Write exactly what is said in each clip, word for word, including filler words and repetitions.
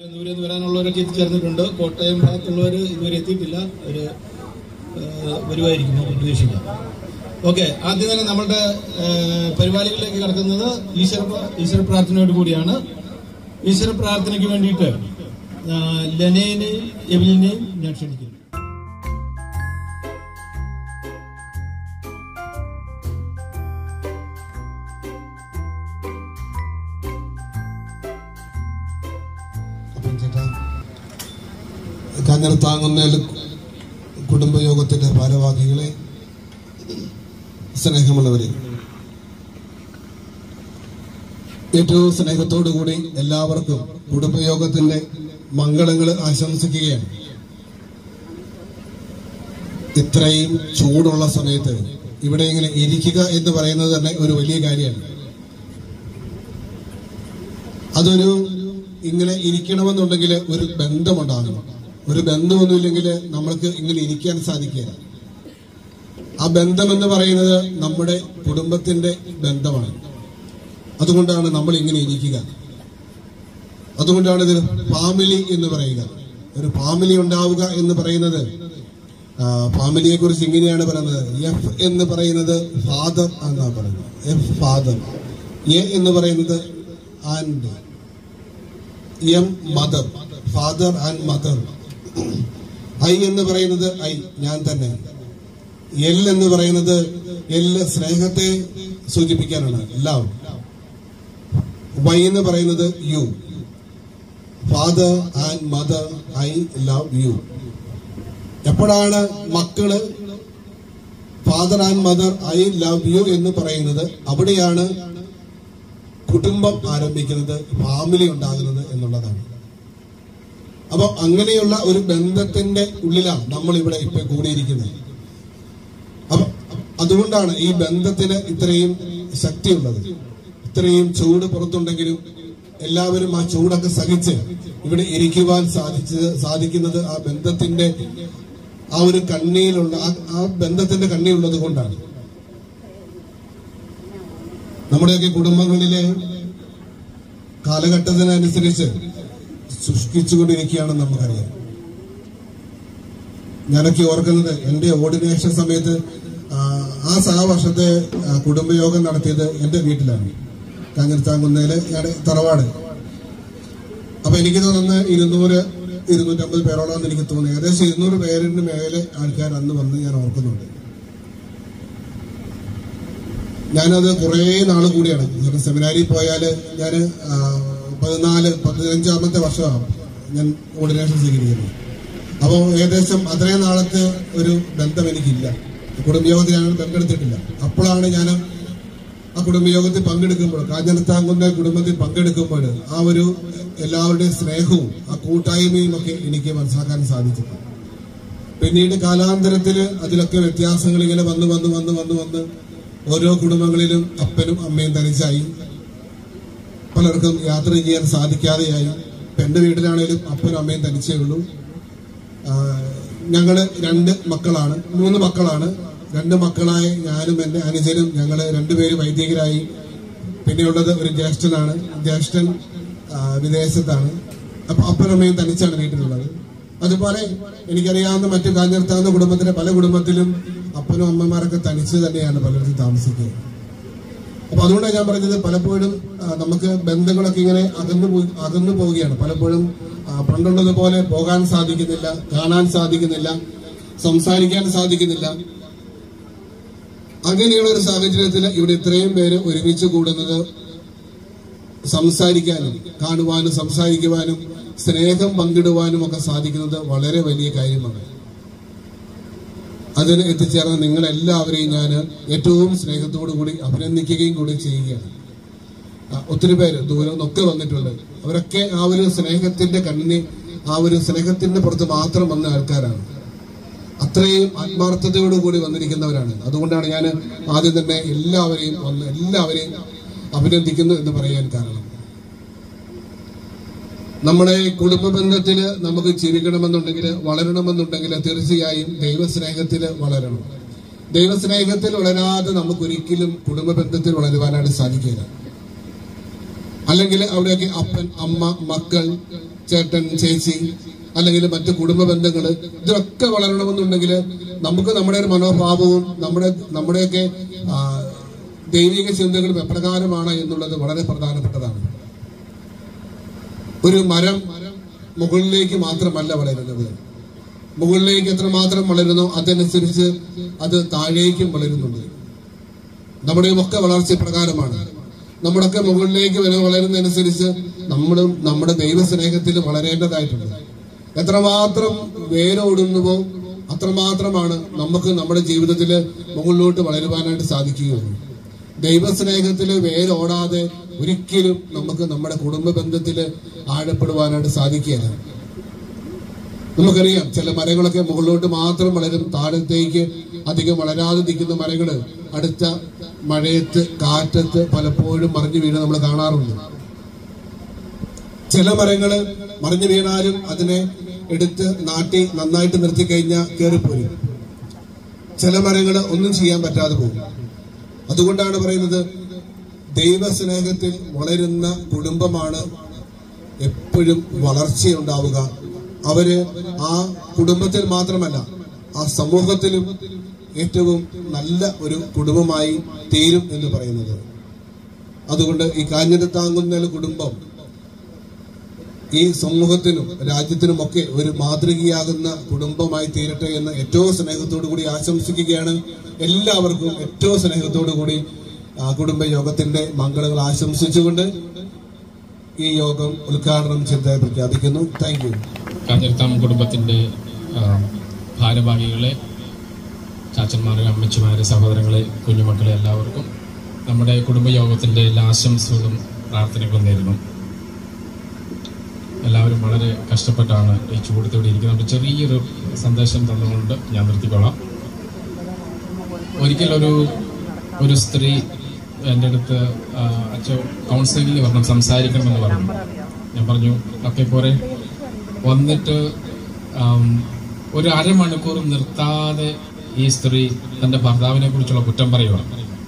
ദൂരെ നിന്ന് വരാനുള്ളവരൊക്കെ എത്തിച്ചേർന്നിട്ടുണ്ട്. കോട്ടയം ഭാഗത്തുള്ളവർ ഇതുവരെ എത്തിയിട്ടില്ല. ഒരു വരുമായിരിക്കും, നമുക്ക് പ്രതീക്ഷിക്കാം. ഓക്കെ, ആദ്യം തന്നെ നമ്മളുടെ പരിപാടികളിലേക്ക് കടക്കുന്നത് ഈശ്വര ഈശ്വര പ്രാർത്ഥനയോട് കൂടിയാണ്. ഈശ്വര പ്രാർത്ഥനയ്ക്ക് വേണ്ടിയിട്ട് ലെനേനെയും എവിലിനെയും ഞാൻ ക്ഷണിക്കുന്നു. കാഞ്ഞിരത്താങ്കുന്നേൽ കുടുംബയോഗത്തിന്റെ ഭാരവാഹികളെ, സ്നേഹമുള്ളവരെ, ഏറ്റവും സ്നേഹത്തോടുകൂടി എല്ലാവർക്കും കുടുംബയോഗത്തിന്റെ മംഗളങ്ങൾ ആശംസിക്കുകയാണ്. ഇത്രയും ചൂടുള്ള സമയത്ത് ഇവിടെ ഇങ്ങനെ ഇരിക്കുക എന്ന് പറയുന്നത് തന്നെ ഒരു വലിയ കാര്യമാണ്. അതൊരു ഇങ്ങനെ ഇരിക്കണമെന്നുണ്ടെങ്കിൽ ഒരു ബന്ധമുണ്ടാകണം. ഒരു ബന്ധമൊന്നുമില്ലെങ്കിൽ നമ്മൾക്ക് ഇങ്ങനെ ഇരിക്കാൻ സാധിക്കില്ല. ആ ബന്ധമെന്ന് പറയുന്നത് നമ്മുടെ കുടുംബത്തിന്റെ ബന്ധമാണ്. അതുകൊണ്ടാണ് നമ്മൾ ഇങ്ങനെ ഇരിക്കുക. അതുകൊണ്ടാണ് ഇത് ഫാമിലി എന്ന് പറയുക. ഒരു ഫാമിലി ഉണ്ടാവുക എന്ന് പറയുന്നത്, ഫാമിലിയെ കുറിച്ച് ഇങ്ങനെയാണ് പറയുന്നത്. എഫ് എന്ന് പറയുന്നത് ഫാദർ എന്നാണ് പറയുന്നത്. F father. എ എന്ന് പറയുന്നത് and. M mother. Father and mother. I എന്ന് പറയുന്നത് ഐ, ഞാൻ തന്നെ. എൽ എന്ന് പറയുന്നത് എൽ, സ്നേഹത്തെ സൂചിപ്പിക്കാനാണ്, ലവ്. വൈ എന്ന് പറയുന്നത് you. Father and mother, I love you. എപ്പോഴാണ് മക്കള് father and mother, I love you എന്ന് പറയുന്നത്, അവിടെയാണ് കുടുംബം ആരംഭിക്കുന്നത്, ഫാമിലി ഉണ്ടാകുന്നത് എന്നുള്ളതാണ്. അപ്പൊ അങ്ങനെയുള്ള ഒരു ബന്ധത്തിന്റെ ഉള്ളിലാണ് നമ്മൾ ഇവിടെ ഇപ്പൊ കൂടിയിരിക്കുന്നത്. അപ്പൊ അതുകൊണ്ടാണ് ഈ ബന്ധത്തിന് ഇത്രയും ശക്തിയുള്ളത്. ഇത്രയും ചൂട് പുറത്തുണ്ടെങ്കിലും എല്ലാവരും ആ ചൂടൊക്കെ സഹിച്ച് ഇവിടെ ഇരിക്കുവാൻ സാധിച്ചത് സാധിക്കുന്നത് ആ ബന്ധത്തിന്റെ ആ ഒരു കണ്ണിയിലുള്ള ആ ബന്ധത്തിന്റെ കണ്ണിയുള്ളത് കൊണ്ടാണ്. നമ്മുടെയൊക്കെ കുടുംബങ്ങളിലെ കാലഘട്ടത്തിനനുസരിച്ച് സൃഷ്ടിച്ചുകൊണ്ടിരിക്കുകയാണെന്ന് നമുക്കറിയാം. ഞാനൊക്കെ ഓർക്കുന്നത് എന്റെ ഓർഡിനേഷൻ സമയത്ത് ആ സാ വർഷത്തെ കുടുംബയോഗം നടത്തിയത് എന്റെ വീട്ടിലാണ്, കാഞ്ഞിരത്താങ്കുന്നേല് ഞങ്ങളുടെ തറവാട്. അപ്പൊ എനിക്ക് തോന്നുന്ന ഇരുന്നൂറ് ഇരുന്നൂറ്റമ്പത് പേരോളം എനിക്ക് തോന്നി. ഏകദേശം ഇരുന്നൂറ് പേരിന് മേലെ ആൾക്കാർ അന്ന് വന്ന് ഞാൻ ഓർക്കുന്നുണ്ട്. ഞാനത് കുറെ നാൾ കൂടിയാണ്. സെമിനാരിൽ പോയാല് ഞാൻ പതിനാല് പതിനഞ്ചാമത്തെ വർഷമാണ് ഞാൻ ഓർഡിനേഷൻ സ്വീകരിക്കുന്നത്. അപ്പോൾ ഏകദേശം അത്രയും നാളത്തെ ഒരു ബന്ധം എനിക്കില്ല. കുടുംബയോഗത്തിൽ ഞാൻ പങ്കെടുത്തിട്ടില്ല. അപ്പോഴാണ് ഞാൻ ആ കുടുംബയോഗത്തിൽ പങ്കെടുക്കുമ്പോൾ, കാഞ്ഞിരത്താങ്കുന്ന കുടുംബത്തിൽ പങ്കെടുക്കുമ്പോൾ ആ ഒരു എല്ലാവരുടെയും സ്നേഹവും ആ കൂട്ടായ്മയും ഒക്കെ എനിക്ക് മനസ്സിലാക്കാൻ സാധിച്ചിട്ടുണ്ട്. പിന്നീട് കാലാന്തരത്തില് അതിലൊക്കെ വ്യത്യാസങ്ങൾ ഇങ്ങനെ വന്ന് വന്ന് വന്ന് വന്ന് വന്ന് ഓരോ കുടുംബങ്ങളിലും അപ്പനും അമ്മയും തനിച്ചായി. പലർക്കും യാത്ര ചെയ്യാൻ സാധിക്കാതെയായി. എന്റെ വീട്ടിലാണേലും അപ്പനും അമ്മയും തനിച്ചേ ഉള്ളൂ. ഞങ്ങള് രണ്ട് മക്കളാണ്, മൂന്ന് മക്കളാണ്. രണ്ട് മക്കളായ ഞാനും എന്റെ അനുജനും ഞങ്ങള് രണ്ടുപേരും വൈദികരായി. പിന്നെയുള്ളത് ഒരു ജ്യേഷ്ഠനാണ്. ജ്യേഷ്ഠൻ വിദേശത്താണ്. അപ്പൊ അപ്പനും അമ്മയും തനിച്ചാണ് വീട്ടിലുള്ളത്. അതുപോലെ എനിക്കറിയാവുന്ന മറ്റു കാഞ്ഞിരത്താവുന്ന കുടുംബത്തിലെ പല കുടുംബത്തിലും അപ്പനും അമ്മമാരൊക്കെ തനിച്ച് തന്നെയാണ് പലർക്കും താമസിക്കുക. അപ്പൊ അതുകൊണ്ടാണ് ഞാൻ പറഞ്ഞത്, പലപ്പോഴും നമുക്ക് ബന്ധങ്ങളൊക്കെ ഇങ്ങനെ അകന്നു അകന്നു പോവുകയാണ്. പലപ്പോഴും പണ്ടുള്ളതുപോലെ പോകാൻ സാധിക്കുന്നില്ല, കാണാൻ സാധിക്കുന്നില്ല, സംസാരിക്കാൻ സാധിക്കുന്നില്ല. അങ്ങനെയുള്ള ഒരു സാഹചര്യത്തിൽ ഇവിടെ ഇത്രയും പേര് ഒരുമിച്ച് കൂടുന്നത് സംസാരിക്കാനും കാണുവാനും സംസാരിക്കുവാനും സ്നേഹം പങ്കിടുവാനും ഒക്കെ സാധിക്കുന്നത് വളരെ വലിയ കാര്യമാണ്. അതിന് എത്തിച്ചേർന്ന നിങ്ങളെല്ലാവരെയും ഞാൻ ഏറ്റവും സ്നേഹത്തോടു കൂടി അഭിനന്ദിക്കുകയും കൂടി ചെയ്യുകയാണ്. ഒത്തിരി പേര് ദൂരം നിന്നൊക്കെ വന്നിട്ടുണ്ട്. അവരൊക്കെ ആ ഒരു സ്നേഹത്തിന്റെ കണ്ണിന്, ആ ഒരു സ്നേഹത്തിന്റെ പുറത്ത് മാത്രം വന്ന ആൾക്കാരാണ്. അത്രയും ആത്മാർത്ഥതയോടുകൂടി വന്നിരിക്കുന്നവരാണ്. അതുകൊണ്ടാണ് ഞാൻ ആദ്യം തന്നെ എല്ലാവരെയും വന്ന് എല്ലാവരെയും അഭിനന്ദിക്കുന്നു എന്ന് പറയാൻ കാരണം, നമ്മുടെ കുടുംബ ബന്ധത്തില് നമുക്ക് ജീവിക്കണമെന്നുണ്ടെങ്കിൽ, വളരണമെന്നുണ്ടെങ്കിൽ തീർച്ചയായും ദൈവസ്നേഹത്തിൽ വളരണം. ദൈവസ്നേഹത്തിൽ വളരാതെ നമുക്കൊരിക്കലും കുടുംബ ബന്ധത്തിൽ വളരുവാനായിട്ട് സാധിക്കില്ല. അല്ലെങ്കിൽ അവിടെയൊക്കെ അപ്പൻ, അമ്മ, മക്കൾ, ചേട്ടൻ, ചേച്ചി, അല്ലെങ്കിൽ മറ്റു കുടുംബ ബന്ധങ്ങൾ, ഇതൊക്കെ വളരണമെന്നുണ്ടെങ്കിൽ നമുക്ക് നമ്മുടെ ഒരു മനോഭാവവും നമ്മുടെ നമ്മുടെയൊക്കെ ദൈവിക ചിന്തകളും എപ്രകാരമാണ് എന്നുള്ളത് വളരെ പ്രധാനപ്പെട്ടതാണ്. ഒരു മരം മുകളിലേക്ക് മാത്രമല്ല വളരുന്നത്, മുകളിലേക്ക് എത്രമാത്രം വളരുന്നോ അതനുസരിച്ച് അത് താഴേക്കും വളരുന്നുണ്ട്. നമ്മുടെയും ഒക്കെ വളർച്ച പ്രകാരമാണ്. നമ്മുടെയൊക്കെ മുകളിലേക്ക് വളരുന്നതനുസരിച്ച് നമ്മളും നമ്മുടെ ദൈവസ്നേഹത്തിൽ വളരേണ്ടതായിട്ടുണ്ട്. എത്രമാത്രം വേരോടുന്നുവോ അത്രമാത്രമാണ് നമുക്ക് നമ്മുടെ ജീവിതത്തിൽ മുകളിലോട്ട് വളരുവാനായിട്ട് സാധിക്കുകയുള്ളൂ. ദൈവസ്നേഹത്തില് വേരോടാതെ ഒരിക്കലും നമുക്ക് നമ്മുടെ കുടുംബ ബന്ധത്തില് ആഴപ്പെടുവാനായിട്ട് സാധിക്കുകയില്ല. നമുക്കറിയാം, ചില മരങ്ങളൊക്കെ മുകളിലോട്ട് മാത്രം വളരും, താഴത്തേക്ക് അധികം വളരാതെ നിൽക്കുന്ന മരങ്ങള് അടുത്ത മഴയത്ത്, കാറ്റത്ത് പലപ്പോഴും മറിഞ്ഞു വീണ് നമ്മൾ കാണാറുണ്ട്. ചില മരങ്ങള് മറിഞ്ഞു വീണാലും അതിനെ എടുത്ത് നാട്ടി നന്നായിട്ട് നിർത്തി കഴിഞ്ഞാൽ കയറിപ്പോരും. ചില മരങ്ങള് ഒന്നും ചെയ്യാൻ പറ്റാതെ പോകും. അതുകൊണ്ടാണ് പറയുന്നത്, ദൈവസ്നേഹത്തിൽ വളരുന്ന കുടുംബമാണ് എപ്പോഴും വളർച്ചയുണ്ടാവുക. അവര് ആ കുടുംബത്തിൽ മാത്രമല്ല, ആ സമൂഹത്തിലും ഏറ്റവും നല്ല ഒരു കുടുംബമായി തീരും എന്ന് പറയുന്നത്. അതുകൊണ്ട് ഈ കാഞ്ഞിരത്താങ്കുന്നേൽ കുടുംബം ഈ സമൂഹത്തിനും രാജ്യത്തിനുമൊക്കെ ഒരു മാതൃകയാകുന്ന കുടുംബമായി തീരട്ടെ എന്ന് ഏറ്റവും സ്നേഹത്തോടു കൂടി ആശംസിക്കുകയാണ്. എല്ലാവർക്കും ഏറ്റവും സ്നേഹത്തോടു കൂടി ആ കുടുംബ യോഗത്തിന്റെ മംഗളങ്ങൾ ആശംസിച്ചുകൊണ്ട് ഈ യോഗം ഉദ്ഘാടനം ചെയ്തതായി പ്രഖ്യാപിക്കുന്നു. Thank you. കാഞ്ഞിരത്താം കുടുംബത്തിന്റെ ഭാരവാഹികളെ, ചാച്ചന്മാരെ, അമ്മച്ചിമാരെ, സഹോദരങ്ങളെ, കുഞ്ഞുമക്കളെ, എല്ലാവർക്കും നമ്മുടെ കുടുംബയോഗത്തിന്റെ എല്ലാ ആശംസകളും പ്രാർത്ഥനകളും നേരുന്നു. എല്ലാവരും വളരെ കഷ്ടപ്പെട്ടാണ് ഈ ചൂടത്തോടെ ഇരിക്കുന്നത്. ചെറിയൊരു സന്ദേശം തന്നുകൊണ്ട് ഞാൻ നിർത്തിക്കൊള്ളാം. ഒരിക്കലൊരു ഒരു സ്ത്രീ എൻ്റെ അടുത്ത് അച്ഛൻ കൗൺസിലിംഗിൽ വരണം, സംസാരിക്കണമെന്ന് പറഞ്ഞു. ഞാൻ പറഞ്ഞു ഒക്കെ പോരെ. വന്നിട്ട് ഒരു അരമണിക്കൂർ നിർത്താതെ ഈ സ്ത്രീ തന്റെ ഭർത്താവിനെ കുറിച്ചുള്ള കുറ്റം പറയുവാണ്.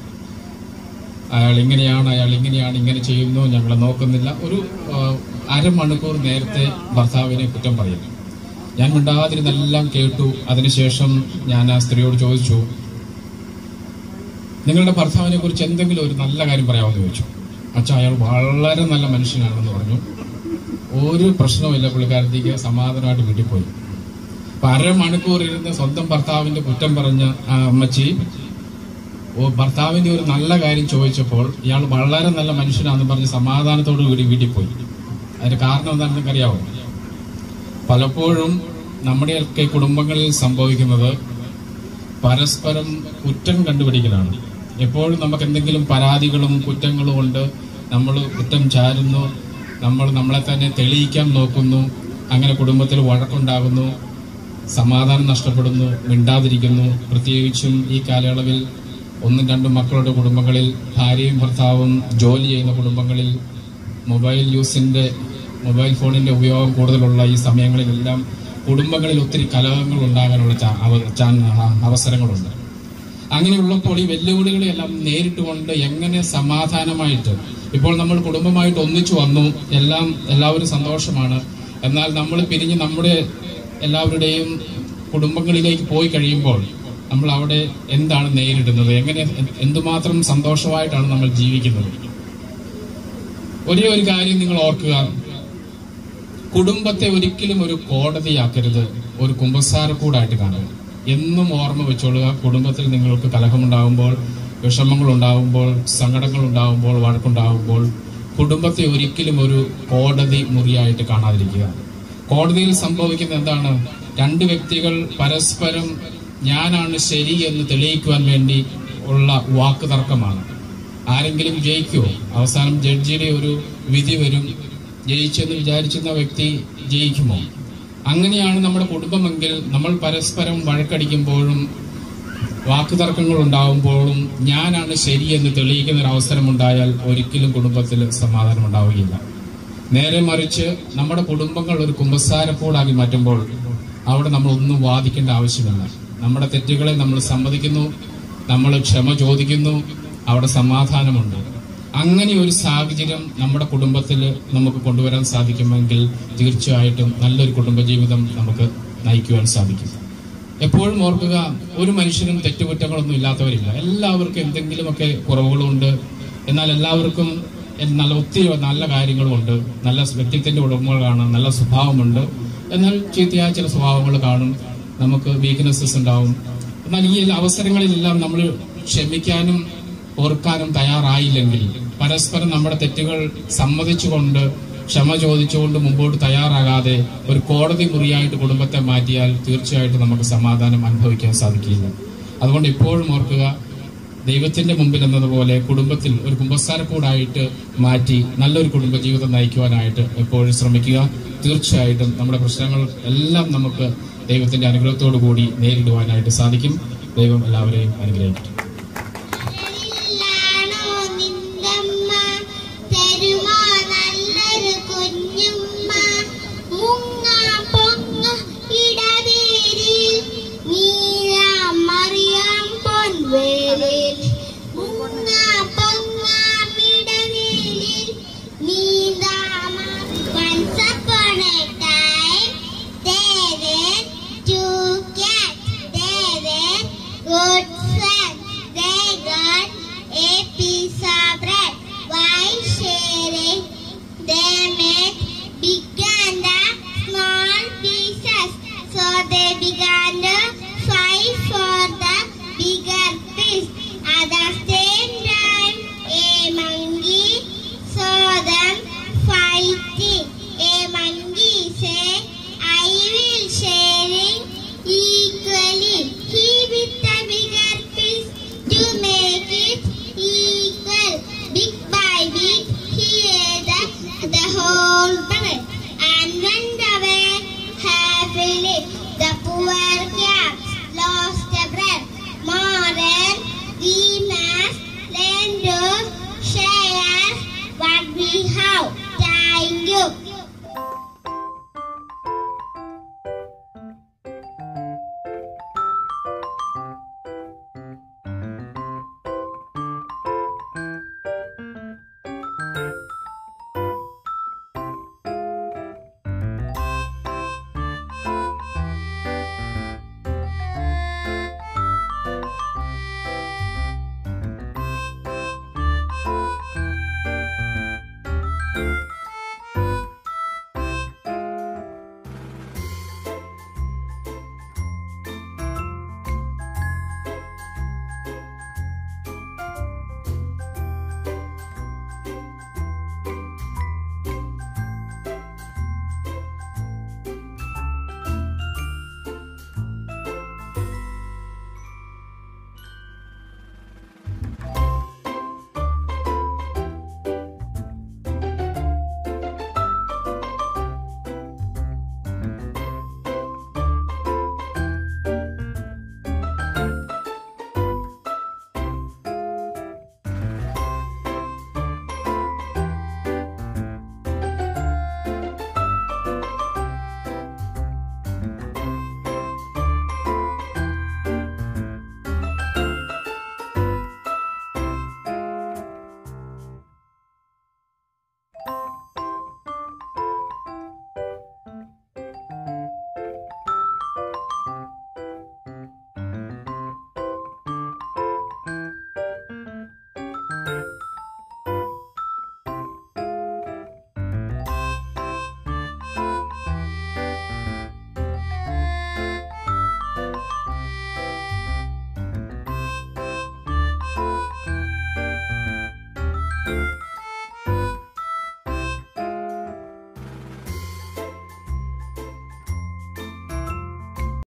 അയാൾ ഇങ്ങനെയാണ്, അയാൾ ഇങ്ങനെയാണ്, ഇങ്ങനെ ചെയ്യുന്നു, ഞങ്ങളെ നോക്കുന്നില്ല. ഒരു അരമണിക്കൂർ നേരത്തെ ഭർത്താവിനെ കുറ്റം പറയുന്നു. ഞാൻ മിണ്ടാതിരുന്നെല്ലാം കേട്ടു. അതിനുശേഷം ഞാൻ ആ സ്ത്രീയോട് ചോദിച്ചു, നിങ്ങളുടെ ഭർത്താവിനെ കുറിച്ച് എന്തെങ്കിലും ഒരു നല്ല കാര്യം പറയാമെന്ന് ചോദിച്ചു. അച്ഛാ, അയാൾ വളരെ നല്ല മനുഷ്യനാണെന്ന് പറഞ്ഞു. ഒരു പ്രശ്നവുമില്ല, പുള്ളിക്കാരത്തേക്ക് സമാധാനമായിട്ട് വീട്ടിൽ പോയി. അപ്പൊ അരമണിക്കൂർ ഇരുന്ന് സ്വന്തം ഭർത്താവിന്റെ കുറ്റം പറഞ്ഞ ആ അമ്മച്ചി ഓ ഭർത്താവിന്റെ ഒരു നല്ല കാര്യം ചോദിച്ചപ്പോൾ ഇയാൾ വളരെ നല്ല മനുഷ്യനാണെന്ന് പറഞ്ഞ് സമാധാനത്തോടു കൂടി വീട്ടിൽ പോയി. അതിന്റെ കാരണം എന്താണെന്ന് നിങ്ങൾക്ക് അറിയാവോ? പലപ്പോഴും നമ്മുടെയൊക്കെ കുടുംബങ്ങളിൽ സംഭവിക്കുന്നത് പരസ്പരം കുറ്റം കണ്ടുപിടിക്കലാണ്. എപ്പോഴും നമുക്ക് എന്തെങ്കിലും പരാതികളും കുറ്റങ്ങളും കൊണ്ട് നമ്മൾ കുറ്റം ചാരുന്നു, നമ്മൾ നമ്മളെ തന്നെ തെളിയിക്കാൻ നോക്കുന്നു. അങ്ങനെ കുടുംബത്തിൽ വഴക്കുണ്ടാകുന്നു, സമാധാനം നഷ്ടപ്പെടുന്നു, മിണ്ടാതിരിക്കുന്നു. പ്രത്യേകിച്ചും ഈ കാലയളവിൽ ഒന്നും രണ്ടും മക്കളുടെ കുടുംബങ്ങളിൽ, ഭാര്യയും ഭർത്താവും ജോലി ചെയ്യുന്ന കുടുംബങ്ങളിൽ മൊബൈൽ യൂസിന്റെ മൊബൈൽ ഫോണിന്റെ ഉപയോഗം കൂടുതലുള്ള ഈ സമയങ്ങളിലെല്ലാം കുടുംബങ്ങളിൽ ഒത്തിരി കലഹങ്ങൾ ഉണ്ടാകാനുള്ള അവസരങ്ങളുണ്ട്. അങ്ങനെയുള്ളപ്പോൾ ഈ വെല്ലുവിളികളെല്ലാം നേരിട്ടുകൊണ്ട് എങ്ങനെ സമാധാനമായിട്ട്, ഇപ്പോൾ നമ്മൾ കുടുംബമായിട്ട് ഒന്നിച്ചു വന്നു, എല്ലാം എല്ലാവരും സന്തോഷമാണ്. എന്നാൽ നമ്മൾ പിരിഞ്ഞ് നമ്മുടെ എല്ലാവരുടെയും കുടുംബങ്ങളിലേക്ക് പോയി കഴിയുമ്പോൾ നമ്മൾ അവിടെ എന്താണ് നേരിടുന്നത്, എങ്ങനെ എന്തുമാത്രം സന്തോഷമായിട്ടാണ് നമ്മൾ ജീവിക്കുന്നത്? ഒരേ ഒരു കാര്യം നിങ്ങൾ ഓർക്കുക, കുടുംബത്തെ ഒരിക്കലും ഒരു കോടതിയാക്കരുത്, ഒരു കുമ്പസാരക്കൂടായിട്ട് കാണുക. എന്നും ഓർമ്മ വെച്ചോളുക, കുടുംബത്തിൽ നിങ്ങൾക്ക് കലഹമുണ്ടാകുമ്പോൾ, വിഷമങ്ങൾ ഉണ്ടാകുമ്പോൾ, സങ്കടങ്ങൾ ഉണ്ടാകുമ്പോൾ, വഴക്കുണ്ടാകുമ്പോൾ കുടുംബത്തെ ഒരിക്കലും ഒരു കോടതി മുറിയായിട്ട് കാണാതിരിക്കുക. കോടതിയിൽ സംഭവിക്കുന്നത് എന്താണ്? രണ്ട് വ്യക്തികൾ പരസ്പരം ഞാനാണ് ശരി എന്ന് തെളിയിക്കുവാൻ വേണ്ടി ഉള്ള വാക്ക് തർക്കമാണ്. ആരെങ്കിലും ജയിക്കുമോ? അവസാനം ജഡ്ജിയുടെ ഒരു വിധി വരും, ജയിച്ചെന്ന് വിചാരിച്ചിരുന്ന വ്യക്തി ജയിക്കുമോ? അങ്ങനെയാണ് നമ്മുടെ കുടുംബമെങ്കിൽ നമ്മൾ പരസ്പരം വഴക്കടിക്കുമ്പോഴും വാക്കുതർക്കങ്ങൾ ഉണ്ടാകുമ്പോഴും ഞാനാണ് ശരിയെന്ന് തെളിയിക്കുന്ന ഒരു അവസരം ഉണ്ടായാൽ ഒരിക്കലും കുടുംബത്തിൽ സമാധാനം ഉണ്ടാവുകയില്ല. നേരെ മറിച്ച് നമ്മുടെ കുടുംബങ്ങൾ ഒരു കുമ്പസാരക്കൂടാക്കി മാറ്റുമ്പോൾ അവിടെ നമ്മൾ ഒന്നും വാദിക്കേണ്ട ആവശ്യമില്ല. നമ്മുടെ തെറ്റുകളെ നമ്മൾ സമ്മതിക്കുന്നു, നമ്മൾ ക്ഷമ ചോദിക്കുന്നു, അവിടെ സമാധാനമുണ്ട്. അങ്ങനെ ഒരു സാഹചര്യം നമ്മുടെ കുടുംബത്തിൽ നമുക്ക് കൊണ്ടുവരാൻ സാധിക്കുമെങ്കിൽ തീർച്ചയായിട്ടും നല്ലൊരു കുടുംബജീവിതം നമുക്ക് നയിക്കുവാൻ സാധിക്കും. എപ്പോഴും ഓർക്കുക, ഒരു മനുഷ്യനും തെറ്റുകുറ്റങ്ങളൊന്നും ഇല്ലാത്തവരില്ല. എല്ലാവർക്കും എന്തെങ്കിലുമൊക്കെ കുറവുകളുണ്ട്. എന്നാൽ എല്ലാവർക്കും നല്ല ഒത്തിരി നല്ല കാര്യങ്ങളുമുണ്ട്. നല്ല വ്യക്തിത്വത്തിന്റെ ഉടമകളാണ്, നല്ല സ്വഭാവമുണ്ട്. എന്നാൽ ചീത്തയായ ചില സ്വഭാവങ്ങൾ കാണും, നമുക്ക് വീക്ക്നെസ്സസ് ഉണ്ടാവും. എന്നാൽ ഈ അവസരങ്ങളിലെല്ലാം നമ്മൾ ക്ഷമിക്കാനും ഓർക്കാനും തയ്യാറായില്ലെങ്കിൽ, പരസ്പരം നമ്മുടെ തെറ്റുകൾ സമ്മതിച്ചുകൊണ്ട് ക്ഷമ ചോദിച്ചുകൊണ്ട് മുമ്പോട്ട് തയ്യാറാകാതെ ഒരു കോടതി മുറിയായിട്ട് കുടുംബത്തെ മാറ്റിയാൽ തീർച്ചയായിട്ടും നമുക്ക് സമാധാനം അനുഭവിക്കാൻ സാധിക്കില്ല. അതുകൊണ്ട് എപ്പോഴും ഓർക്കുക, ദൈവത്തിന്റെ മുമ്പിൽ എന്നതുപോലെ കുടുംബത്തിൽ ഒരു കുമ്പസാരക്കൂടായിട്ട് മാറ്റി നല്ലൊരു കുടുംബജീവിതം നയിക്കുവാനായിട്ട് എപ്പോഴും ശ്രമിക്കുക. തീർച്ചയായിട്ടും നമ്മുടെ പ്രശ്നങ്ങൾ എല്ലാം നമുക്ക് ദൈവത്തിന്റെ അനുഗ്രഹത്തോടു കൂടി നേരിടുവാനായിട്ട് സാധിക്കും. ദൈവം എല്ലാവരെയും അനുഗ്രഹിക്കട്ടെ.